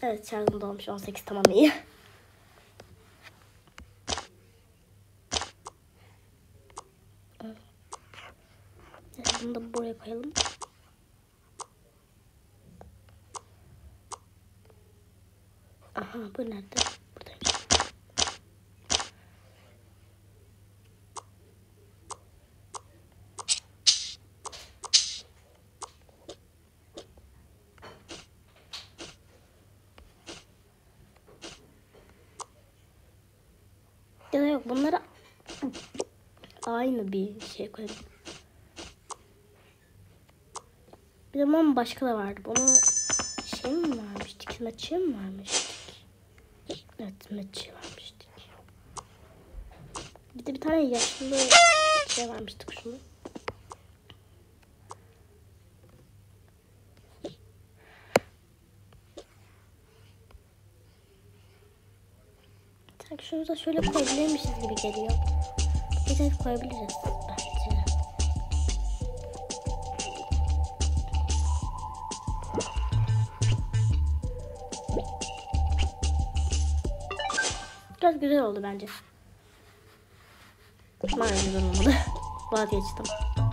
Evet, şarjım dolmuş. 18, tamam, iyi. Bunu da buraya koyalım. Aha, bu nerede? Buradaymış. Ya da yok, bunları aynı bir şey koyalım. Bir zaman başka da vardı. Bunu şey mi vermiştik? Hizmetçiye mi vermiştik? Evet, hizmetçiye vermiştik. Bir de bir tane yaşlı şey vermiştik şunu. Sanki şunu da şöyle koyabilirmişiz gibi geliyor. Evet, koyabiliriz bence. Biraz güzel oldu bence. Maalesef güzel olmadı. Vazgeçtim.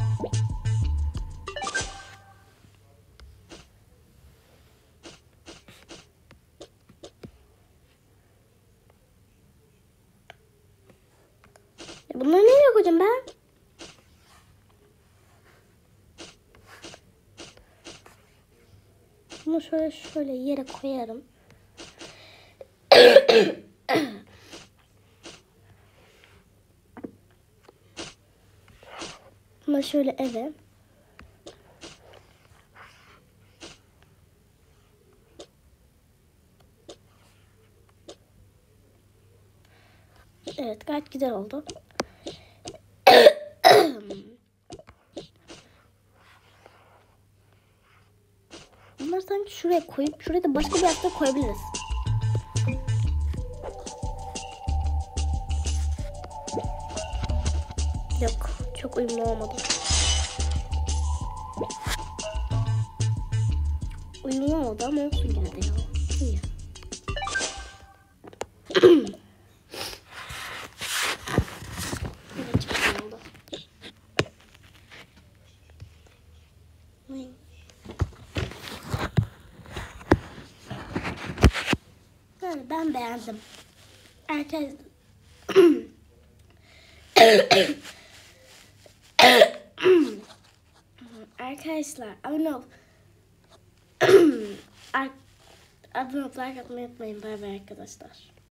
Bunları nereye koyacağım ben? Bunu şöyle yere koyarım. Bunu şöyle eve. Evet, gayet güzel oldu. Bunları sanki şuraya koyup şuraya da başka bir yerde koyabiliriz. Yok, çok uyumlu olmadı. Uyumlu oldu ama olsun yine de ya. İyi. Evet, çok iyi oldu. Yani ben beğendim. Herkes arkadaşlar abone ol. Abone ol, like atmayı unutmayın. Bay bay arkadaşlar.